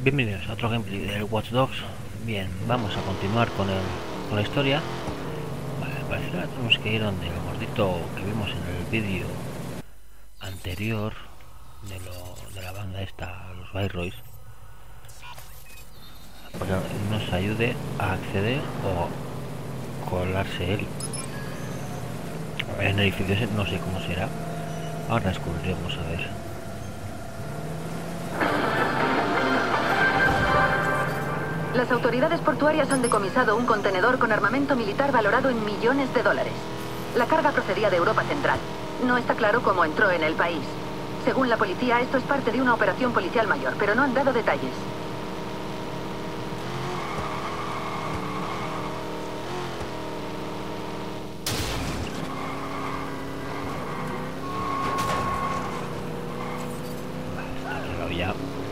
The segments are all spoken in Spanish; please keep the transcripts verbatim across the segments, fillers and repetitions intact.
Bienvenidos a otro gameplay del Watch Dogs. Bien, vamos a continuar con, el, con la historia. Vale, parece que ahora tenemos que ir donde el gordito que vimos en el vídeo anterior de, lo, de la banda esta, los Viceroys, para que nos ayude a acceder o colarse él en el edificio. No sé cómo será, ahora descubriremos a ver. Las autoridades portuarias han decomisado un contenedor con armamento militar valorado en millones de dólares. La carga procedía de Europa Central. No está claro cómo entró en el país. Según la policía, esto es parte de una operación policial mayor, pero no han dado detalles. Ya.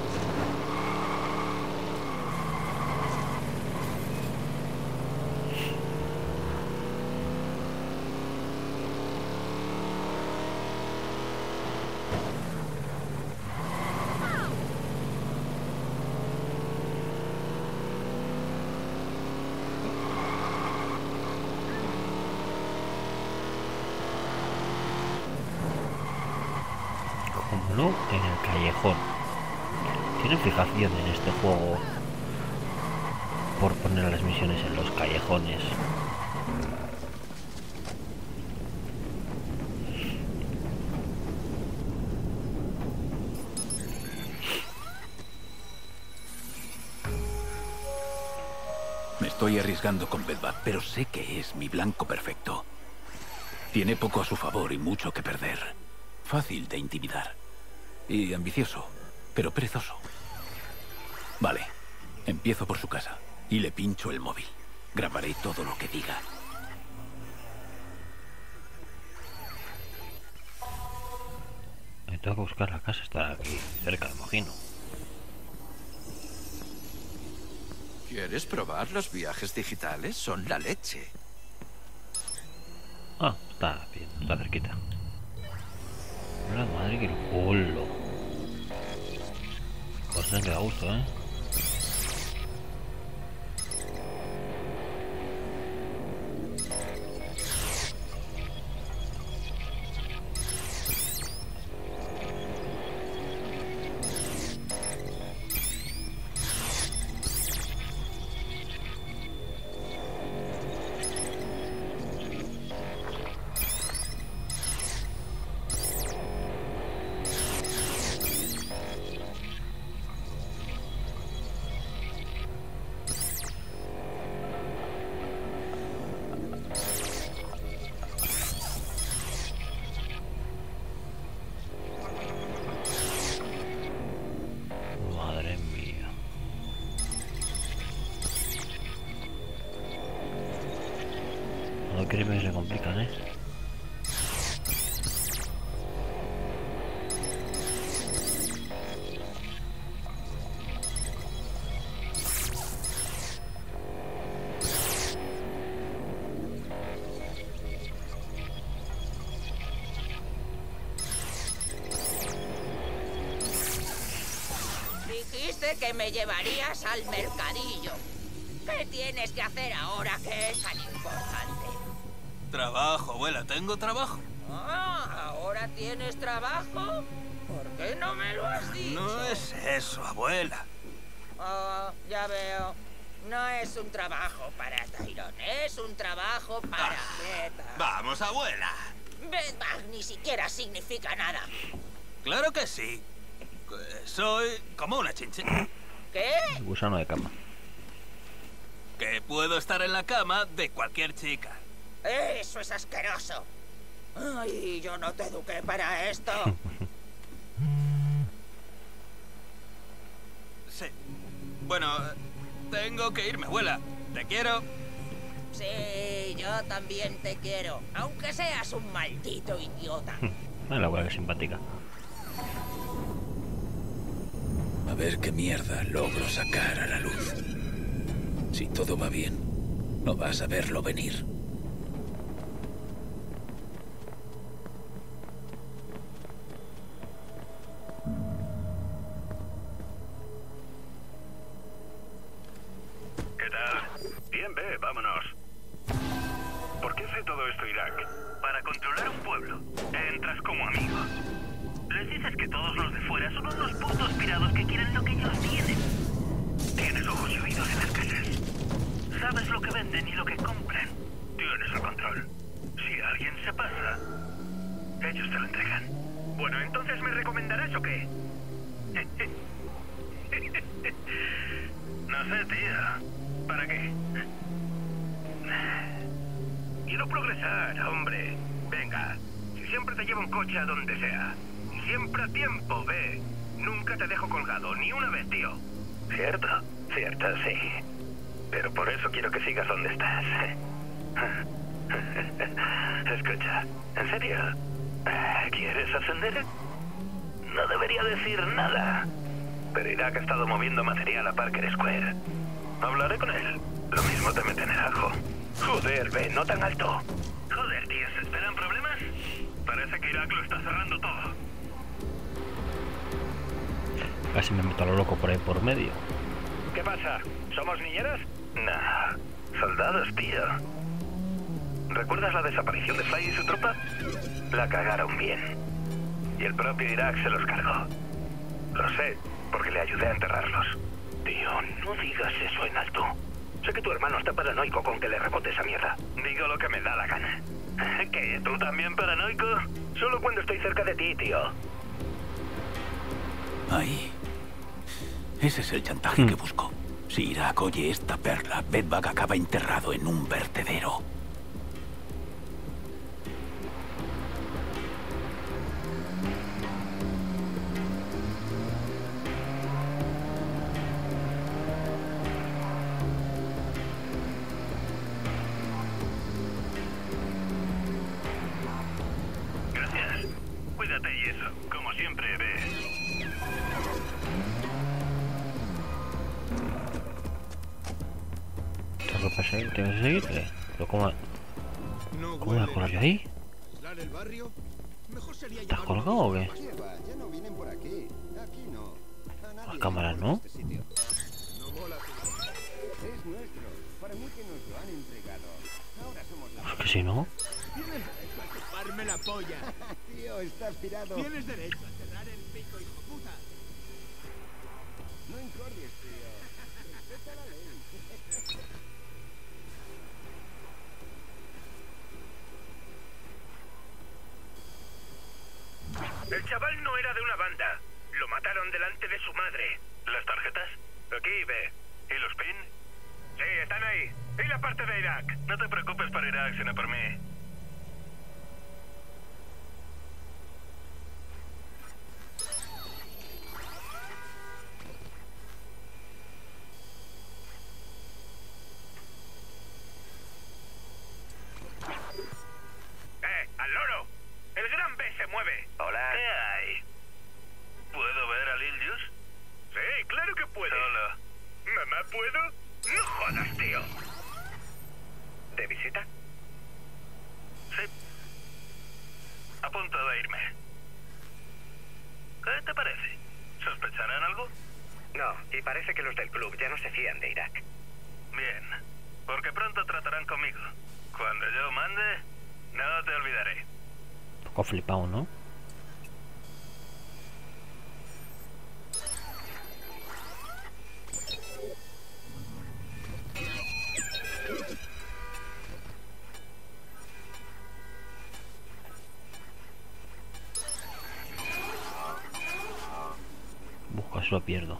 Como no, en el callejón. Tienen fijación en este juego por poner las misiones en los callejones. Me estoy arriesgando con Belvac, pero sé que es mi blanco perfecto. Tiene poco a su favor y mucho que perder. Fácil de intimidar. Y ambicioso, pero perezoso. Vale, empiezo por su casa y le pincho el móvil. Grabaré todo lo que diga. Me tengo que buscar la casa, está aquí cerca, me imagino. ¿Quieres probar los viajes digitales? Son la leche. Ah, está bien, está cerquita. La madre que el culo. Pues me da gusto, ¿eh? Madre mía. Los crímenes se complican, ¿eh? Dijiste que me llevarías al mercadillo. ¿Qué tienes que hacer ahora que es tan importante? Trabajo, abuela, tengo trabajo. Ah, ¿ahora tienes trabajo? ¿Por qué no me lo has dicho? No es eso, abuela. Oh, ya veo. No es un trabajo para Tyrone, es un trabajo para Ah, Beta. Vamos, abuela. Bedbug ni siquiera significa nada. Claro que sí. Que Soy como una chinchilla. ¿Qué? Gusano de cama. Que puedo estar en la cama de cualquier chica. Eso es asqueroso. Ay, yo no te eduqué para esto. Sí. Bueno, tengo que irme, abuela. Te quiero. Sí, yo también te quiero, aunque seas un maldito idiota. Ah, la abuela que simpática. A ver qué mierda logro sacar a la luz. Si todo va bien, no vas a verlo venir. Les dices que todos los de fuera son unos putos pirados que quieren lo que ellos tienen. Tienes ojos y oídos en las casas. Sabes lo que venden y lo que compran. Tienes el control. Si alguien se pasa, ellos te lo entregan. Bueno, entonces ¿me recomendarás o qué? No sé, tío. ¿Para qué? Quiero progresar, hombre. Venga, si siempre te llevo un coche a donde sea. Siempre a tiempo, ve. Nunca te dejo colgado, ni una vez, tío. Cierto, cierto, sí. Pero por eso quiero que sigas donde estás. Escucha, ¿en serio? ¿Quieres ascender? No debería decir nada. Pero Irak ha estado moviendo material a Parker Square. Hablaré con él. Lo mismo te meten en el ajo. Joder, ve, no tan alto. Joder, tío, ¿se esperan problemas? Parece que Irak lo está cerrando todo. Casi me meto a lo loco por ahí por medio. ¿Qué pasa? ¿Somos niñeras? Nah, soldados, tío. ¿Recuerdas la desaparición de Fly y su tropa? La cagaron bien. Y el propio Irak se los cargó. Lo sé, porque le ayudé a enterrarlos. Tío, no digas eso en alto. Sé que tu hermano está paranoico con que le rebote esa mierda. Digo lo que me da la gana. ¿Qué? ¿Tú también paranoico? Solo cuando estoy cerca de ti, tío. Ahí. Ese es el chantaje que busco. Si Irak oye esta perla, Bedbug acaba enterrado en un vertedero. Gracias. Cuídate y eso, como siempre, ve. ¿Qué pasa ahí? ¿Tienes que seguirle? ¿Pero cómo, No cómo me colgar yo ahí? aislar el barrio. Mejor sería ¿Estás llevar colgado o qué? ¿Qué va? Ya no vienen por aquí. Aquí no. A nadie Las le cámaras, importa ¿no? este sitio. no mola. Es nuestro. Para mí que nos lo han entregado. Ahora somos la... Pues que si no. Tienes derecho a chuparme la polla. Tío, estás pirado. Tienes derecho a cerrar el pico, hijo puta. No incordies, tío. Respeta la ley. El chaval no era de una banda. Lo mataron delante de su madre. ¿Las tarjetas? Aquí, ve. ¿Y los pin? Sí, están ahí. ¿Y la parte de Irak? No te preocupes por Irak, sino por mí. ¡Eh, al loro! ¡El gran B se mueve! Hola. ¿Qué hay? ¿Puedo ver a Lil Juice? Sí, claro que puedes. Solo. ¿Mamá, puedo? No jodas, tío. ¿De visita? Sí. A punto de irme. ¿Qué te parece? ¿Sospecharán algo? No, y parece que los del club ya no se fían de Irak. Bien, porque pronto tratarán conmigo. Cuando yo mande, no te olvidaré. Un poco flipado, ¿no? Busca, si lo pierdo.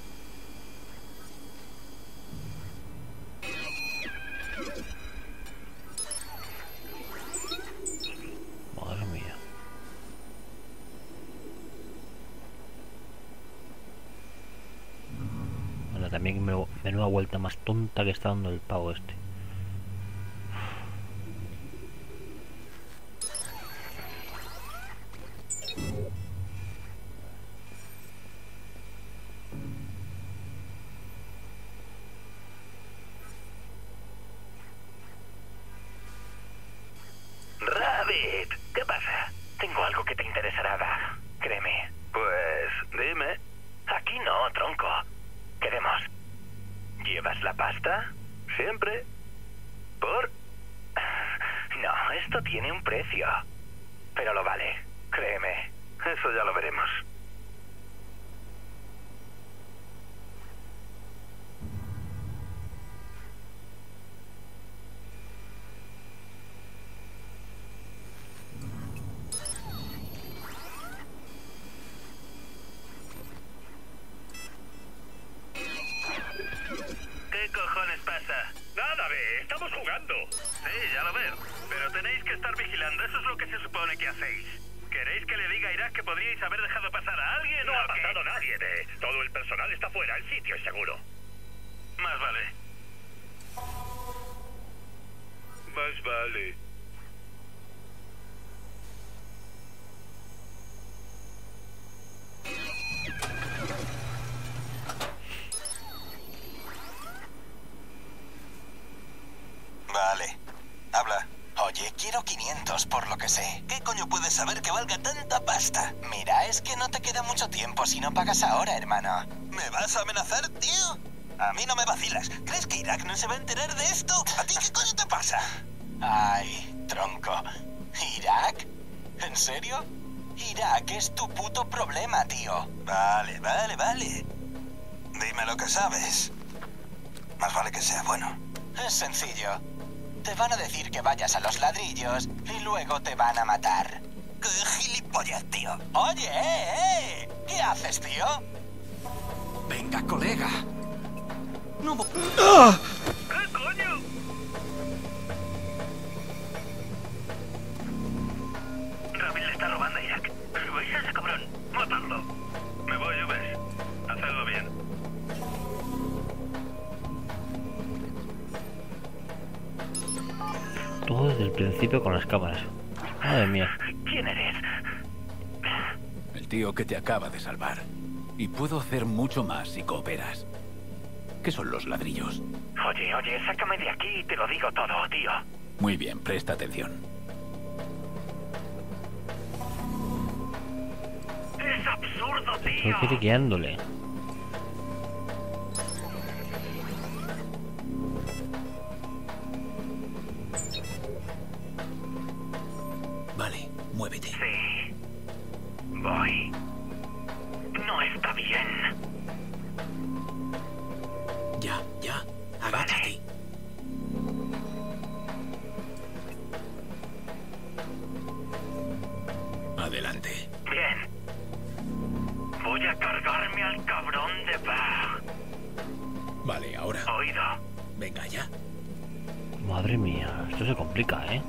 Madre mía. Bueno, también me, menuda vuelta más tonta que está dando el pavo este. Rabbit, ¿qué pasa? Tengo algo que te interesará, Dag. Créeme. Pues, dime. Aquí no, tronco. Queremos. ¿Llevas la pasta? Siempre. ¿Por? No, esto tiene un precio. Pero lo vale, créeme. Eso ya lo veremos. ¿Qué cojones pasa? Nada, ve, estamos jugando. Sí, ya lo veo. Pero tenéis que estar vigilando. Eso es lo que se supone que hacéis. ¿Queréis que le diga a Irak que podríais haber dejado pasar a alguien No o ha qué? pasado nadie, ve. Todo el personal está fuera, el sitio es seguro. Más vale. Más vale. Vale. Habla. Oye, quiero quinientos por lo que sé. ¿Qué coño puedes saber que valga tanta pasta? Mira, es que no te queda mucho tiempo si no pagas ahora, hermano. ¿Me vas a amenazar, tío? A mí no me vacilas. ¿Crees que Irak no se va a enterar de esto? ¿A ti qué coño te pasa? Ay, tronco. ¿Irak? ¿En serio? Irak es tu puto problema, tío. Vale, vale, vale. Dime lo que sabes. Más vale que sea bueno. Es sencillo. Te van a decir que vayas a los ladrillos y luego te van a matar. ¡Qué gilipollas, tío! Oye, eh, eh. ¿Qué haces, tío? Venga, colega. No... ¡Ah! ¿Qué coño? Rabil le está robando a Irak. ¿Veis a ese cabrón? ¡Matadlo! Me voy, Uves. Hacedlo bien. Todo desde el principio con las cámaras. Madre mía. ¿Quién eres? El tío que te acaba de salvar. Y puedo hacer mucho más si cooperas. ¿Qué son los ladrillos? Oye, oye, sácame de aquí y te lo digo todo, tío. Muy bien, presta atención. Es absurdo, tío. Estoy guiándole. Vale, muévete. Sí. Voy. No está bien. Ya, ya. Agáchate. Adelante. Bien. Voy a cargarme al cabrón de Bach. Vale, ahora. Oído. Venga, ya. Madre mía, esto se complica, ¿eh?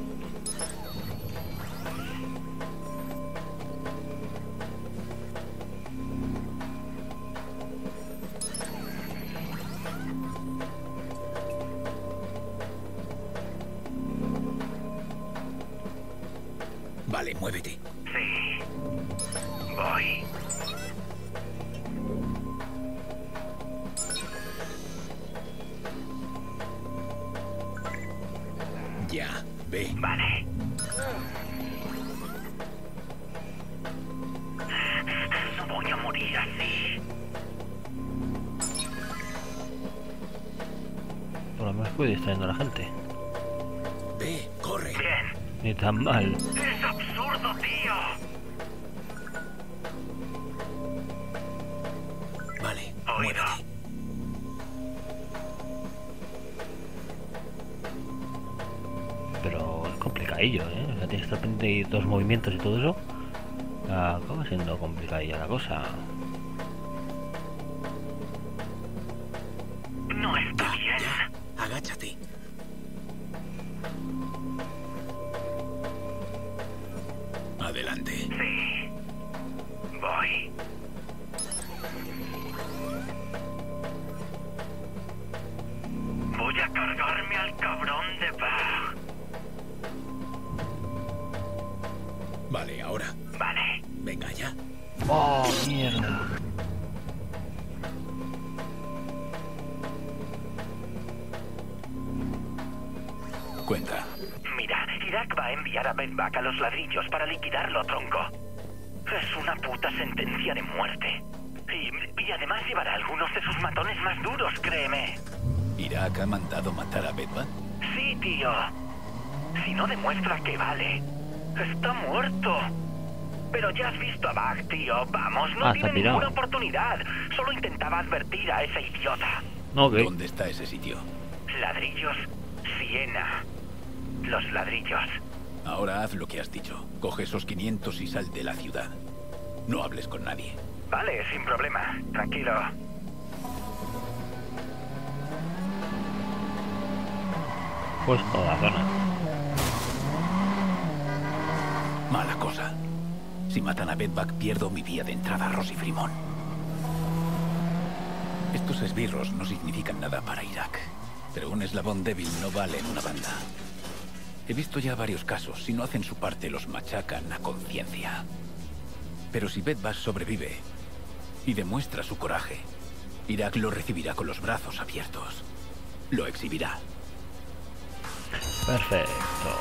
Vale, muévete. Sí. Voy. Ya, ve. Vale. No voy a morir así. Por lo menos puede ir distrayendo a la gente. Ve, corre. Bien. Ni tan mal. Es absurdo, tío. Vale, Oído. muévete. Pero es complicadillo, ¿eh? O sea, tienes que estar pendiente de dos movimientos y todo eso. Acaba siendo complicadilla la cosa. No está Ya, bien. ya. Agáchate. Adelante. Sí. Voy. Voy a cargarme al cabrón de Bach. Vale, ahora. Vale. Venga, ya. ¡Oh, mierda! Cuenta. Mira, Irak va a enviar a Bedbach a los ladrillos para liquidarlo, tronco. Es una puta sentencia de muerte. Y, y además llevará algunos de sus matones más duros, créeme. ¿Irak ha mandado matar a Bedbach? Sí, tío. Si no demuestra que vale, está muerto. Pero ya has visto a Bug, tío. Vamos, no Ah, tiene está pirado. ninguna oportunidad. Solo intentaba advertir a ese idiota. Ok. ¿Dónde está ese sitio? Ladrillos, Siena. Los ladrillos. Ahora haz lo que has dicho. Coge esos quinientos y sal de la ciudad. No hables con nadie. Vale, sin problema. Tranquilo. Pues toda la zona. Mala cosa. Si matan a Bedbug, pierdo mi vía de entrada a Rosy Fremont. Estos esbirros no significan nada para Irak. Pero un eslabón débil no vale en una banda. He visto ya varios casos. Si no hacen su parte, los machacan a conciencia. Pero si Bedbug sobrevive y demuestra su coraje, Irak lo recibirá con los brazos abiertos. Lo exhibirá. Perfecto.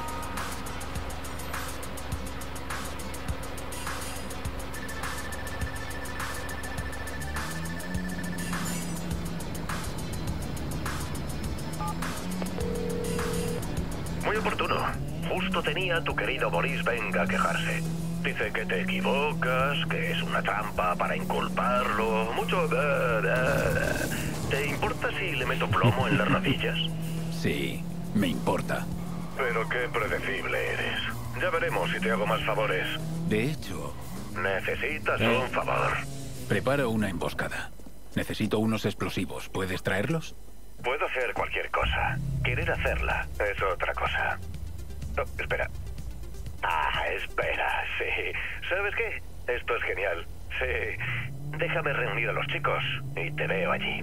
Muy oportuno. Justo tenía a tu querido Boris venga a quejarse. Dice que te equivocas, que es una trampa para inculparlo. Mucho... da, da, da. ¿Te importa si le meto plomo en las rodillas? Sí, me importa. Pero qué predecible eres. Ya veremos si te hago más favores. De hecho... Necesitas ¿Eh? un favor. Preparo una emboscada. Necesito unos explosivos. ¿Puedes traerlos? Puedo hacer cualquier cosa. Querer hacerla es otra cosa. Oh, espera. Ah, espera, sí. ¿Sabes qué? Esto es genial. Sí. Déjame reunir a los chicos y te veo allí.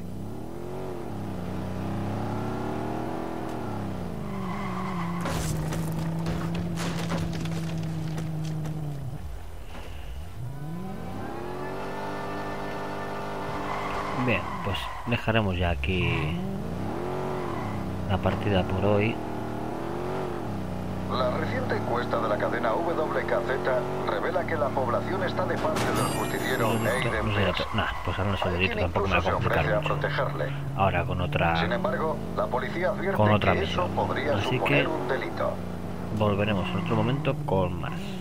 Bien, pues dejaremos ya aquí la partida por hoy. La reciente encuesta de la cadena W K Z revela que la población está de parte del justiciero Aiden Pierce. Nah, pues ahora no sé delito, tampoco me va a Se ofrece complicar a mucho. protegerle. Ahora con otra Sin embargo, la policía advierte con otra que eso misión. podría Así suponer que un delito. volveremos en otro momento con más.